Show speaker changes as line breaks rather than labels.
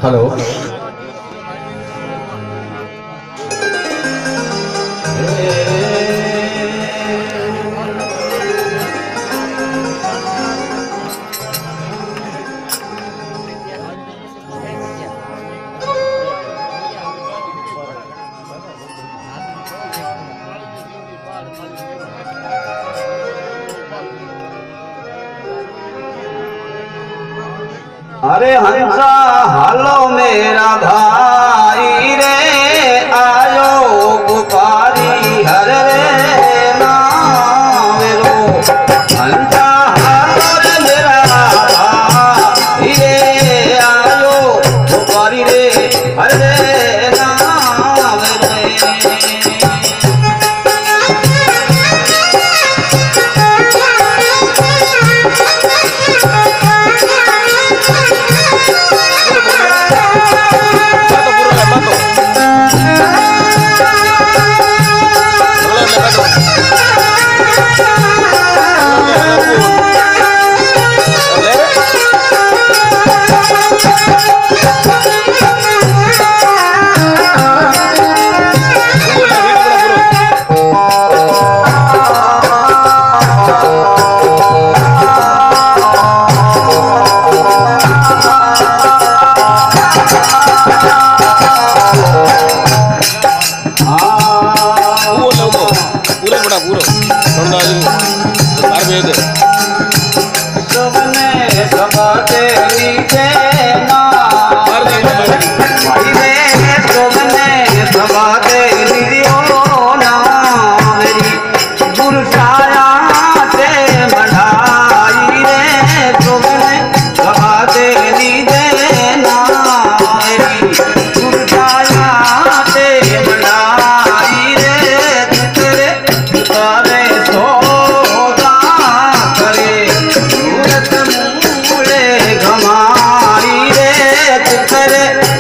hello
अरे हंसा हालो मेरा भाई रे आयो गुपारी हर रे नाम रो हंसा हालो रे मेरा भाई रे आयो गुपारी रे हर रे नाम रे करे